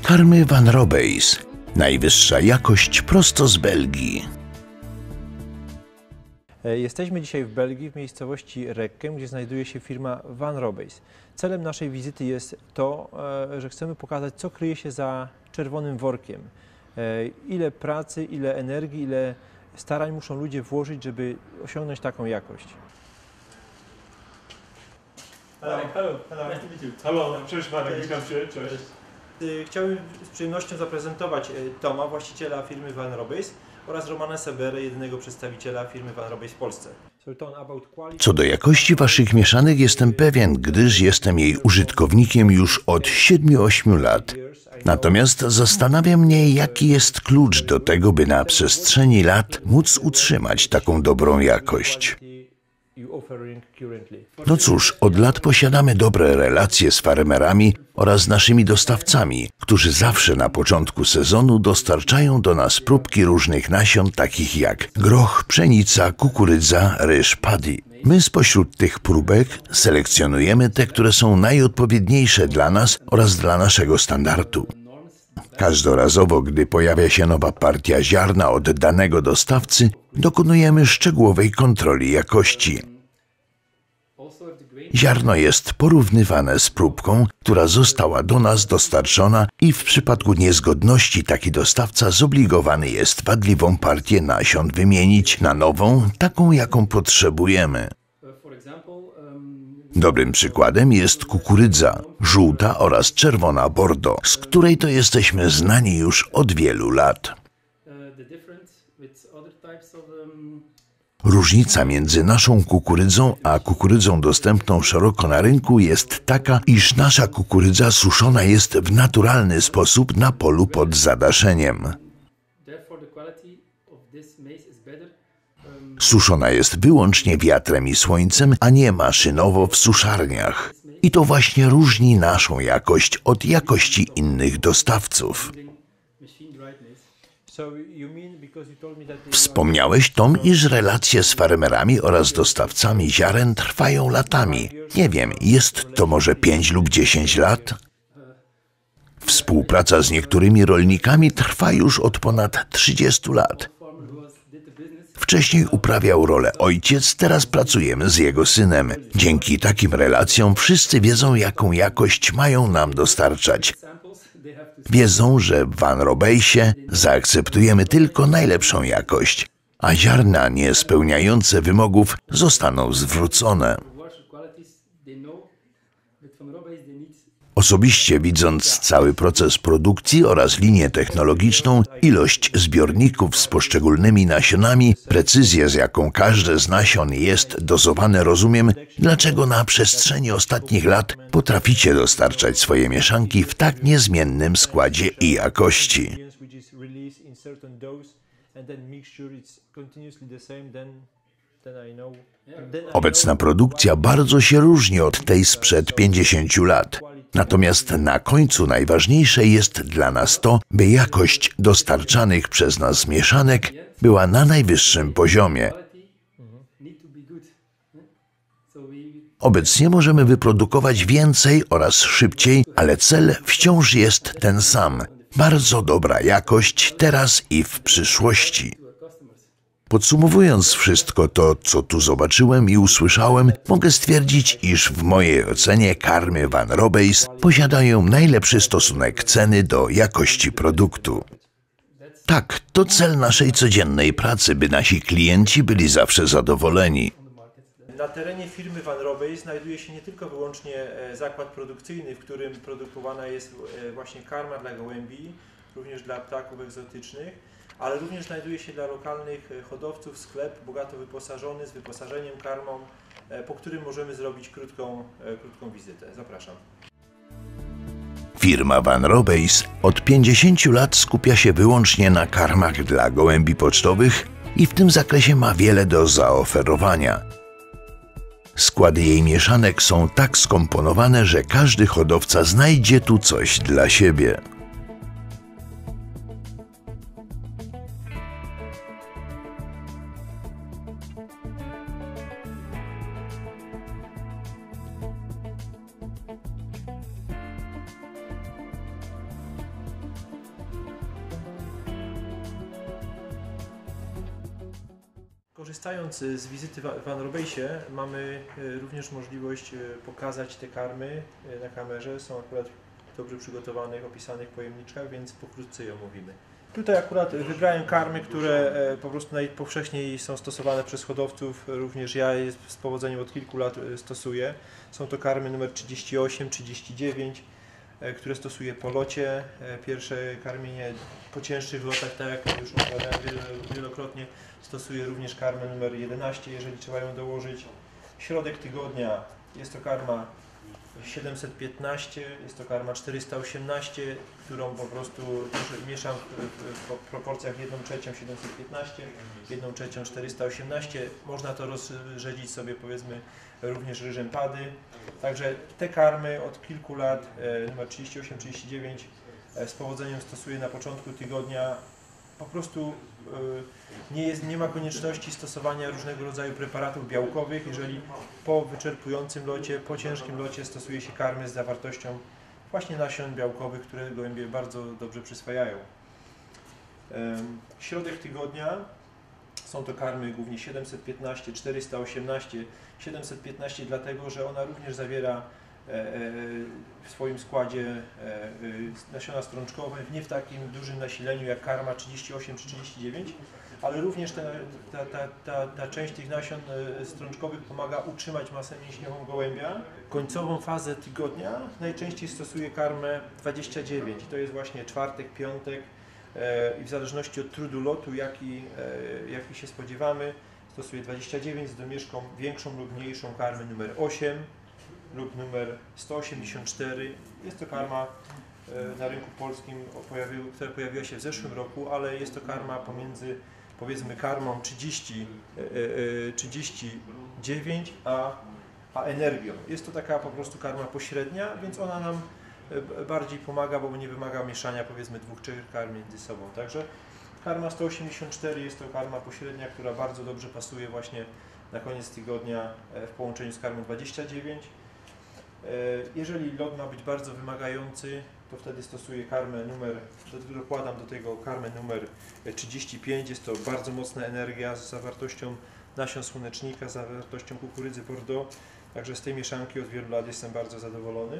Karmy Van Robbeys. Najwyższa jakość prosto z Belgii. Jesteśmy dzisiaj w Belgii, w miejscowości Rekkem, gdzie znajduje się firma Van Robbeys. Celem naszej wizyty jest to, że chcemy pokazać, co kryje się za czerwonym workiem. Ile pracy, ile energii, ile starań muszą ludzie włożyć, żeby osiągnąć taką jakość. Hello, nice to meet you. Hello, cześć Marek, witam Cię, cześć. Chciałbym z przyjemnością zaprezentować Toma, właściciela firmy Van Robbeys, oraz Romana Seberę, jedynego przedstawiciela firmy Van Robbeys w Polsce. Co do jakości waszych mieszanek jestem pewien, gdyż jestem jej użytkownikiem już od 7-8 lat. Natomiast zastanawia mnie, jaki jest klucz do tego, by na przestrzeni lat móc utrzymać taką dobrą jakość. No cóż, od lat posiadamy dobre relacje z farmerami oraz naszymi dostawcami, którzy zawsze na początku sezonu dostarczają do nas próbki różnych nasion, takich jak groch, pszenica, kukurydza, ryż, paddy. My spośród tych próbek selekcjonujemy te, które są najodpowiedniejsze dla nas oraz dla naszego standardu. Każdorazowo, gdy pojawia się nowa partia ziarna od danego dostawcy, dokonujemy szczegółowej kontroli jakości. Ziarno jest porównywane z próbką, która została do nas dostarczona i w przypadku niezgodności taki dostawca zobligowany jest wadliwą partię nasion wymienić na nową, taką jaką potrzebujemy. Dobrym przykładem jest kukurydza, żółta oraz czerwona Bordeaux, z której to jesteśmy znani już od wielu lat. Różnica między naszą kukurydzą a kukurydzą dostępną szeroko na rynku jest taka, iż nasza kukurydza suszona jest w naturalny sposób na polu pod zadaszeniem. Suszona jest wyłącznie wiatrem i słońcem, a nie maszynowo w suszarniach. I to właśnie różni naszą jakość od jakości innych dostawców. Wspomniałeś, Tom, iż relacje z farmerami oraz dostawcami ziaren trwają latami. Nie wiem, jest to może 5 lub 10 lat? Współpraca z niektórymi rolnikami trwa już od ponad 30 lat. Wcześniej uprawiał rolę ojciec, teraz pracujemy z jego synem. Dzięki takim relacjom wszyscy wiedzą, jaką jakość mają nam dostarczać. Wiedzą, że w Van Robbeysie zaakceptujemy tylko najlepszą jakość, a ziarna nie spełniające wymogów zostaną zwrócone. Osobiście widząc cały proces produkcji oraz linię technologiczną, ilość zbiorników z poszczególnymi nasionami, precyzję, z jaką każde z nasion jest dozowane, rozumiem, dlaczego na przestrzeni ostatnich lat potraficie dostarczać swoje mieszanki w tak niezmiennym składzie i jakości. Obecna produkcja bardzo się różni od tej sprzed 50 lat. Natomiast na końcu najważniejsze jest dla nas to, by jakość dostarczanych przez nas mieszanek była na najwyższym poziomie. Obecnie możemy wyprodukować więcej oraz szybciej, ale cel wciąż jest ten sam. Bardzo dobra jakość teraz i w przyszłości. Podsumowując wszystko to, co tu zobaczyłem i usłyszałem, mogę stwierdzić, iż w mojej ocenie karmy Van Robbeys posiadają najlepszy stosunek ceny do jakości produktu. Tak, to cel naszej codziennej pracy, by nasi klienci byli zawsze zadowoleni. Na terenie firmy Van Robbeys znajduje się nie tylko wyłącznie zakład produkcyjny, w którym produkowana jest właśnie karma dla gołębi, również dla ptaków egzotycznych, ale również znajduje się dla lokalnych hodowców sklep bogato wyposażony, z wyposażeniem, karmą, po którym możemy zrobić krótką wizytę. Zapraszam. Firma Van Robbeys od 50 lat skupia się wyłącznie na karmach dla gołębi pocztowych i w tym zakresie ma wiele do zaoferowania. Składy jej mieszanek są tak skomponowane, że każdy hodowca znajdzie tu coś dla siebie. Korzystając z wizyty w Van Robeysie, mamy również możliwość pokazać te karmy na kamerze. Są akurat dobrze przygotowanych, opisanych pojemniczkach, więc pokrótce je omówimy. Tutaj akurat wybrałem karmy, które po prostu najpowszechniej są stosowane przez hodowców. Również ja je z powodzeniem od kilku lat stosuję. Są to karmy numer 38, 39, które stosuję po locie. Pierwsze karmienie po cięższych lotach, tak jak już opowiadałem wielokrotnie, stosuję również karmę numer 11, jeżeli trzeba ją dołożyć. Środek tygodnia jest to karma 715, jest to karma 418, którą po prostu mieszam w proporcjach 1/3 715, 1/3 418. Można to rozrzedzić sobie, powiedzmy, również ryżem pady. Także te karmy od kilku lat, numer 38, 39, z powodzeniem stosuję na początku tygodnia. Po prostu nie ma konieczności stosowania różnego rodzaju preparatów białkowych, jeżeli po wyczerpującym locie, po ciężkim locie stosuje się karmy z zawartością właśnie nasion białkowych, które gołębie bardzo dobrze przyswajają. Środek tygodnia są to karmy głównie 715, 418, 715 dlatego, że ona również zawiera w swoim składzie nasiona strączkowe, nie w takim dużym nasileniu jak karma 38 czy 39, ale również ta część tych nasion strączkowych pomaga utrzymać masę mięśniową gołębia. Końcową fazę tygodnia najczęściej stosuję karmę 29, to jest właśnie czwartek, piątek i w zależności od trudu lotu, jaki się spodziewamy, stosuję 29 z domieszką większą lub mniejszą karmy numer 8 lub numer 184. Jest to karma na rynku polskim, która pojawiła się w zeszłym roku, ale jest to karma pomiędzy, powiedzmy, karmą 39 a energią. Jest to taka po prostu karma pośrednia, więc ona nam bardziej pomaga, bo nie wymaga mieszania, powiedzmy, 2-3 karm między sobą. Także karma 184 jest to karma pośrednia, która bardzo dobrze pasuje właśnie na koniec tygodnia w połączeniu z karmą 29. Jeżeli lot ma być bardzo wymagający, to wtedy stosuję karmę dokładam do tego karmę numer 35. Jest to bardzo mocna energia z zawartością nasion słonecznika, z zawartością kukurydzy Bordeaux. Także z tej mieszanki od wielu lat jestem bardzo zadowolony.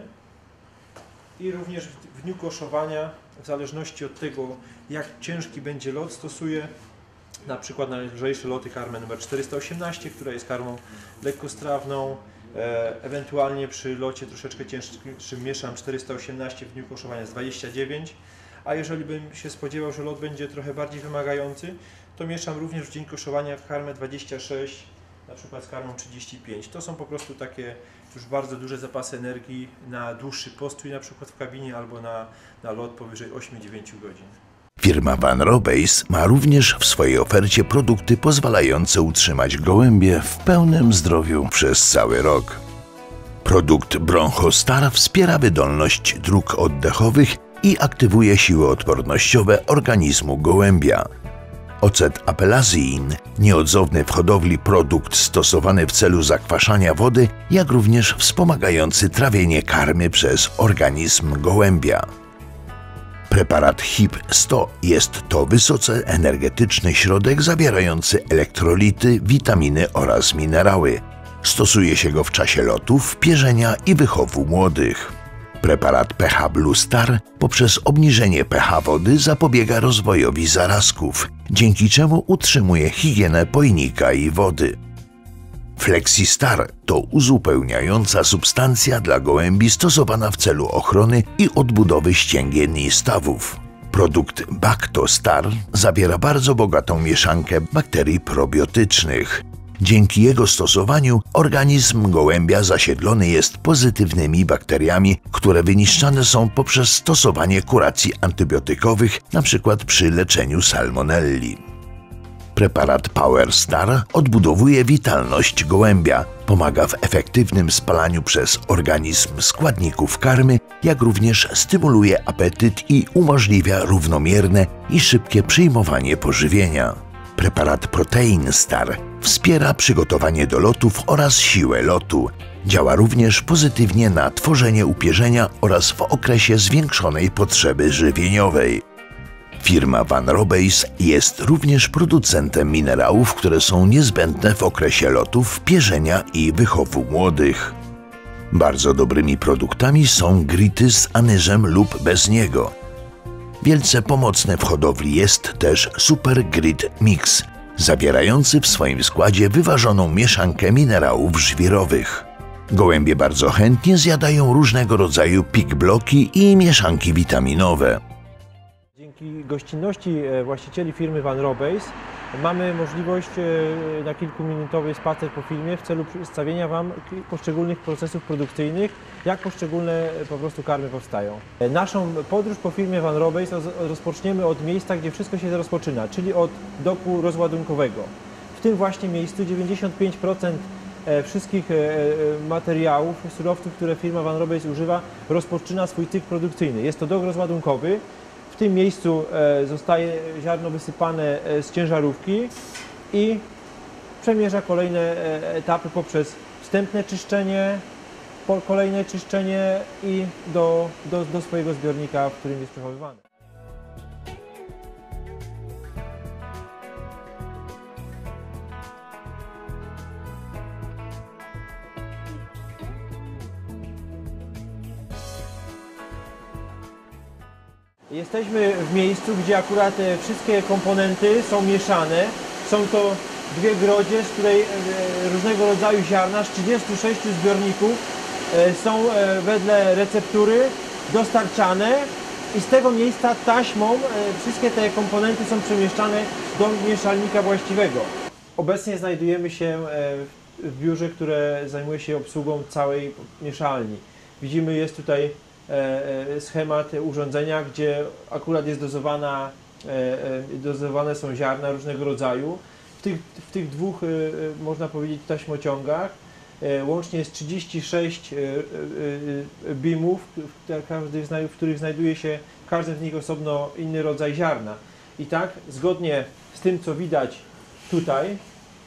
I również w dniu koszowania, w zależności od tego, jak ciężki będzie lot, stosuję na przykład na lżejsze loty karmę numer 418, która jest karmą lekkostrawną. Ewentualnie przy locie troszeczkę cięższym mieszam 418 w dniu koszowania z 29, a jeżeli bym się spodziewał, że lot będzie trochę bardziej wymagający, to mieszam również w dzień koszowania karmę 26, na przykład z karmą 35. To są po prostu takie już bardzo duże zapasy energii na dłuższy postój, na przykład w kabinie albo na lot powyżej 8-9 godzin. Firma Van Robeyse ma również w swojej ofercie produkty pozwalające utrzymać gołębie w pełnym zdrowiu przez cały rok. Produkt Bronchostar wspiera wydolność dróg oddechowych i aktywuje siły odpornościowe organizmu gołębia. Ocet apelazyjny, nieodzowny w hodowli produkt stosowany w celu zakwaszania wody, jak również wspomagający trawienie karmy przez organizm gołębia. Preparat HIP 100 jest to wysoce energetyczny środek zawierający elektrolity, witaminy oraz minerały. Stosuje się go w czasie lotów, pierzenia i wychowu młodych. Preparat pH Blue Star poprzez obniżenie pH wody zapobiega rozwojowi zarazków, dzięki czemu utrzymuje higienę pojnika i wody. FlexiStar to uzupełniająca substancja dla gołębi stosowana w celu ochrony i odbudowy ścięgien i stawów. Produkt BactoStar zawiera bardzo bogatą mieszankę bakterii probiotycznych. Dzięki jego stosowaniu organizm gołębia zasiedlony jest pozytywnymi bakteriami, które wyniszczane są poprzez stosowanie kuracji antybiotykowych, np. przy leczeniu salmonelli. Preparat PowerStar odbudowuje witalność gołębia, pomaga w efektywnym spalaniu przez organizm składników karmy, jak również stymuluje apetyt i umożliwia równomierne i szybkie przyjmowanie pożywienia. Preparat Protein Star wspiera przygotowanie do lotów oraz siłę lotu. Działa również pozytywnie na tworzenie upierzenia oraz w okresie zwiększonej potrzeby żywieniowej. Firma Van Robbeys jest również producentem minerałów, które są niezbędne w okresie lotów, pierzenia i wychowu młodych. Bardzo dobrymi produktami są grity z anyżem lub bez niego. Wielce pomocny w hodowli jest też Super Grit Mix, zawierający w swoim składzie wyważoną mieszankę minerałów żwirowych. Gołębie bardzo chętnie zjadają różnego rodzaju pig-bloki i mieszanki witaminowe. Dzięki gościnności właścicieli firmy Van Robbeys mamy możliwość na kilkuminutowy spacer po filmie w celu przedstawienia Wam poszczególnych procesów produkcyjnych, jak poszczególne po prostu karmy powstają. Naszą podróż po firmie Van Robbeys rozpoczniemy od miejsca, gdzie wszystko się rozpoczyna, czyli od doku rozładunkowego. W tym właśnie miejscu 95% wszystkich materiałów, surowców, które firma Van Robbeys używa, rozpoczyna swój cykl produkcyjny. Jest to dok rozładunkowy. W tym miejscu zostaje ziarno wysypane z ciężarówki i przemierza kolejne etapy poprzez wstępne czyszczenie, kolejne czyszczenie i do swojego zbiornika, w którym jest przechowywane. Jesteśmy w miejscu, gdzie akurat wszystkie komponenty są mieszane. Są to dwie grodzie, z której różnego rodzaju ziarna z 36 zbiorników są wedle receptury dostarczane i z tego miejsca taśmą wszystkie te komponenty są przemieszczane do mieszalnika właściwego. Obecnie znajdujemy się w biurze, które zajmuje się obsługą całej mieszalni. Widzimy, jest tutaj schemat urządzenia, gdzie akurat jest dozowane są ziarna różnego rodzaju. W tych dwóch, można powiedzieć, taśmociągach łącznie jest 36 bimów, w których znajduje się w każdym z nich osobno inny rodzaj ziarna. I tak, zgodnie z tym, co widać tutaj,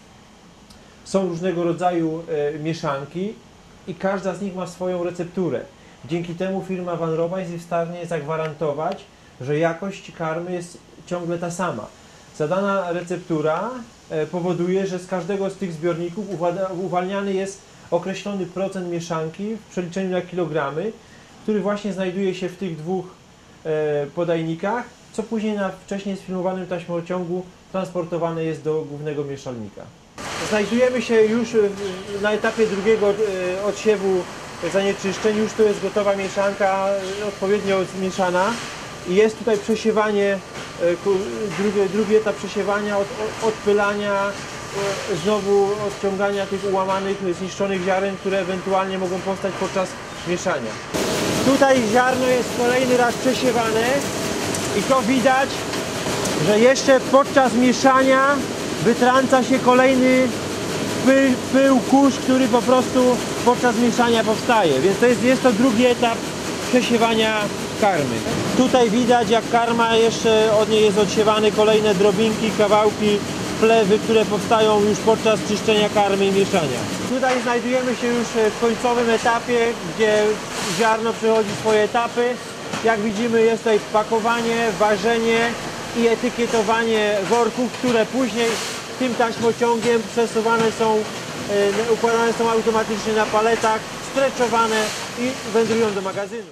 są różnego rodzaju mieszanki i każda z nich ma swoją recepturę. Dzięki temu firma Van Robbeys jest w stanie zagwarantować, że jakość karmy jest ciągle ta sama. Zadana receptura powoduje, że z każdego z tych zbiorników uwalniany jest określony procent mieszanki w przeliczeniu na kilogramy, który właśnie znajduje się w tych dwóch podajnikach, co później na wcześniej sfilmowanym taśmociągu transportowane jest do głównego mieszalnika. Znajdujemy się już na etapie drugiego odsiewu zanieczyszczeń. Już tu jest gotowa mieszanka, odpowiednio zmieszana i jest tutaj przesiewanie, drugi etap przesiewania, odpylania, znowu odciągania tych ułamanych, zniszczonych ziaren, które ewentualnie mogą powstać podczas mieszania. Tutaj ziarno jest kolejny raz przesiewane i to widać, że jeszcze podczas mieszania wytrąca się kolejny pył, kurz, który po prostu podczas mieszania powstaje. Więc jest to drugi etap przesiewania karmy. Tutaj widać, jak karma jeszcze od niej jest odsiewane kolejne drobinki, kawałki, plewy, które powstają już podczas czyszczenia karmy i mieszania. Tutaj znajdujemy się już w końcowym etapie, gdzie ziarno przechodzi swoje etapy. Jak widzimy, jest tutaj pakowanie, ważenie i etykietowanie worków, które później tym taśmociągiem przesuwane są, układane są automatycznie na paletach, streczowane i wędrują do magazynu.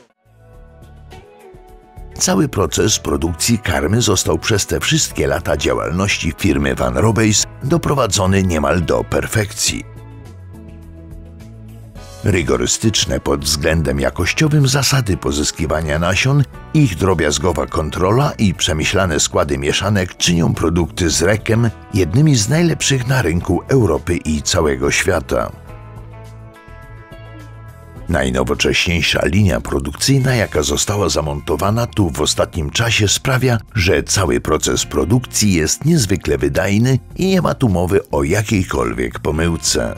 Cały proces produkcji karmy został przez te wszystkie lata działalności firmy Van Robbeys doprowadzony niemal do perfekcji. Rygorystyczne pod względem jakościowym zasady pozyskiwania nasion, ich drobiazgowa kontrola i przemyślane składy mieszanek czynią produkty z rekiem jednymi z najlepszych na rynku Europy i całego świata. Najnowocześniejsza linia produkcyjna, jaka została zamontowana tu w ostatnim czasie, sprawia, że cały proces produkcji jest niezwykle wydajny i nie ma tu mowy o jakiejkolwiek pomyłce.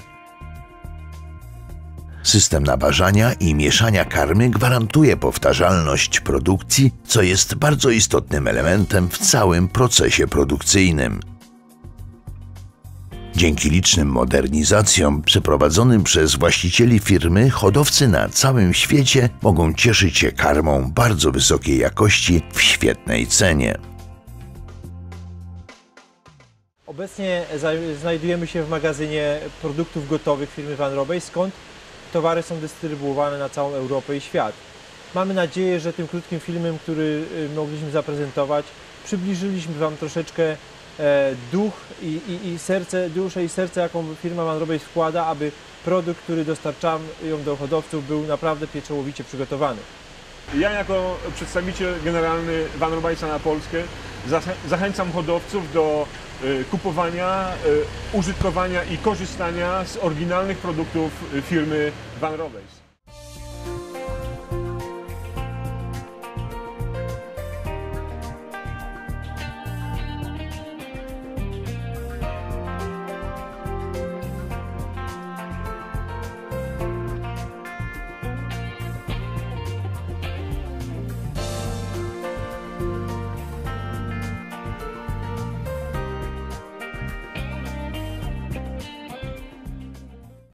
System naważania i mieszania karmy gwarantuje powtarzalność produkcji, co jest bardzo istotnym elementem w całym procesie produkcyjnym. Dzięki licznym modernizacjom przeprowadzonym przez właścicieli firmy, hodowcy na całym świecie mogą cieszyć się karmą bardzo wysokiej jakości w świetnej cenie. Obecnie znajdujemy się w magazynie produktów gotowych firmy Van Robey, skąd towary są dystrybuowane na całą Europę i świat. Mamy nadzieję, że tym krótkim filmem, który mogliśmy zaprezentować, przybliżyliśmy Wam troszeczkę duszę i serce, jaką firma Van Robey wkłada, aby produkt, który dostarczamy do hodowców, był naprawdę pieczołowicie przygotowany. Ja jako przedstawiciel generalny Van Robeysa na Polskę zachęcam hodowców do kupowania, użytkowania i korzystania z oryginalnych produktów firmy Van Robey's.